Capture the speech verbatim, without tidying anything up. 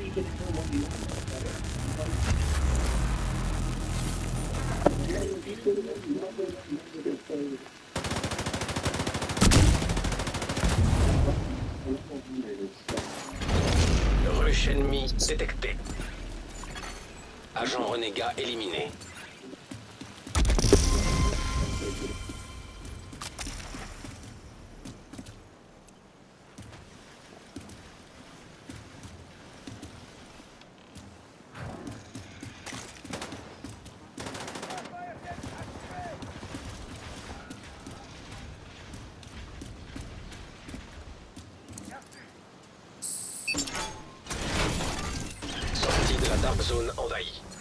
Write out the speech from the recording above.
Ruche ennemi détecté. Agent renégat éliminé. Sortie de la Dark Zone envahie.